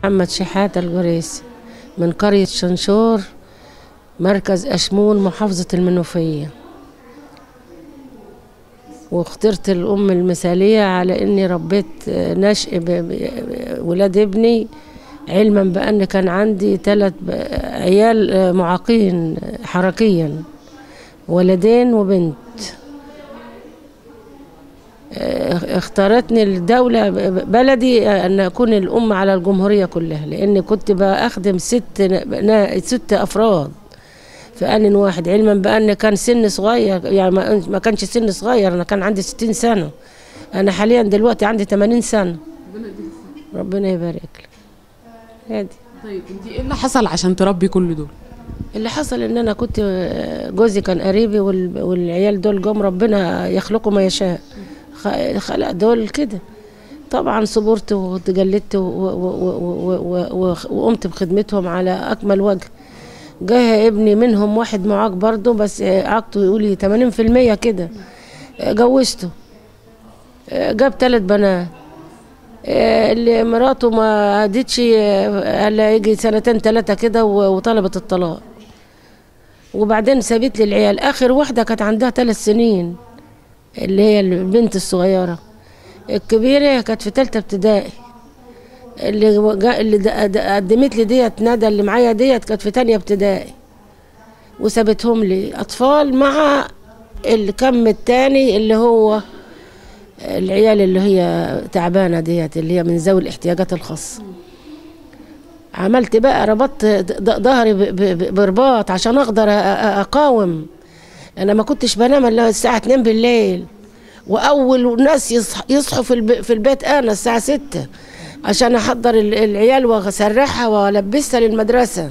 محمد شحاتة الجريسي من قرية شنشور، مركز أشمون، محافظة المنوفية. واخترت الأم المثالية على إني ربيت نشء ولاد ابني، علما بأن كان عندي 3 عيال معاقين حركيا، ولدين وبنت. اختارتني الدولة بلدي أن أكون الأم على الجمهورية كلها، لأني كنت بخدم 6 أفراد في آن واحد، علما بأن كان سن صغير، يعني ما كانش سن صغير، أنا كان عندي 60 سنة. أنا حاليا دلوقتي عندي 80 سنة. ربنا يبارك لك. هادي. طيب انت ايه اللي حصل عشان تربي كل دول؟ اللي حصل ان انا كنت جوزي كان قريبي، والعيال دول جم ربنا يخلقوا ما يشاء، خلق دول كده. طبعا صبرت وتجلدت وقمت بخدمتهم على اكمل وجه. جه ابني منهم واحد معاق برضه، بس عاقته يقولي 80% كده. جوزته، جاب 3 بنات. اللي مراته ما عادتش الا يجي 2 3 كده وطلبت الطلاق، وبعدين سابت لي العيال. اخر واحده كانت عندها 3 سنين، اللي هي البنت الصغيره. الكبيره كانت في 3 ابتدائي. اللي قدمت لي ديت ندى اللي معايا ديت كانت في 2 ابتدائي، وسابتهم لي اطفال مع الكم الثاني اللي هو العيال اللي هي تعبانه ديت، اللي هي من ذوي الاحتياجات الخاصه. عملت بقى، ربطت ظهري برباط عشان اقدر اقاوم. انا ما كنتش بنام الا الساعه 2 بالليل، واول ناس يصحوا في البيت انا الساعه 6 عشان احضر العيال واسرحها والبسها للمدرسه.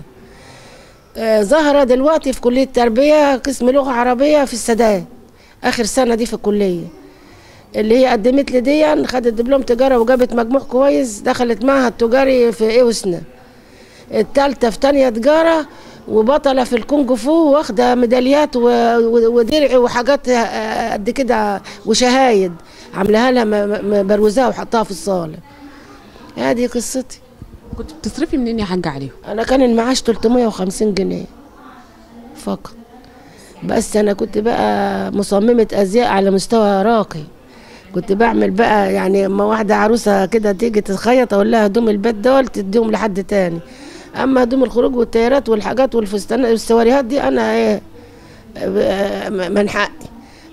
ظاهره دلوقتي في كليه تربيه قسم لغه عربيه في السادات، اخر سنه دي في الكليه. اللي هي قدمت لي دي خدت دبلوم تجاره وجابت مجموع كويس، دخلت معهد تجاري في اوسنا. الثالثه في 2 تجاره، وبطله في الكونج فو، واخده ميداليات ودرع وحاجات قد كده وشهايد، عاملاها لها مبروزاها وحطها في الصاله. هذه قصتي. كنت بتصرفي منين يا حاجه عليهم؟ انا كان المعاش 350 جنيه فقط، بس انا كنت بقى مصممه ازياء على مستوى راقي. كنت بعمل بقى، يعني اما واحده عروسه كده تيجي تتخيط اقول لها هدوم البيت دول تديهم لحد تاني، اما هدوم الخروج والتيارات والحاجات والفستانات والسواريهات دي انا ايه من حقي.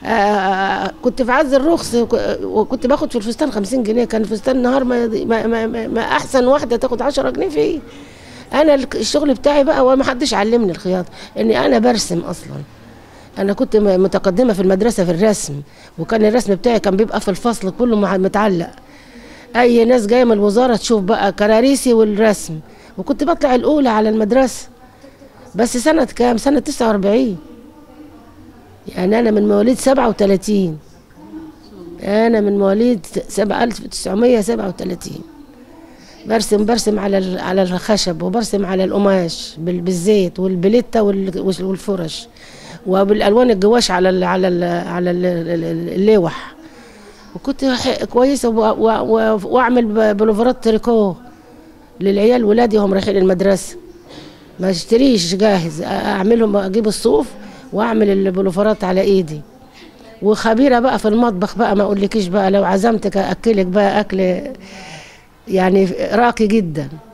كنت في عز الرخص، وكنت باخد في الفستان 50 جنيه. كان الفستان النهار ما احسن واحده تاخد 10 جنيه فيه. انا الشغل بتاعي بقى، وما حدش علمني الخياطه، اني انا برسم اصلا. انا كنت متقدمه في المدرسه في الرسم، وكان الرسم بتاعي كان بيبقى في الفصل كله متعلق. اي ناس جايه من الوزاره تشوف بقى كراريسي والرسم، وكنت بطلع الاولى على المدرسه. بس سنه كام؟ سنه 49. يعني انا من مواليد 37. انا من مواليد 1937. برسم على الخشب، وبرسم على القماش بالزيت والبليته والفرش، وبالالوان الجواش على اللوح. وكنت كويسه، واعمل بلوفرات تريكو للعيال ولادي وهم رايحين المدرسه. ما اشتريش جاهز، اعملهم، اجيب الصوف واعمل البلوفرات على ايدي. وخبيره بقى في المطبخ بقى، ما اقولكيش بقى، لو عزمتك اكلك بقى اكل يعني راقي جدا.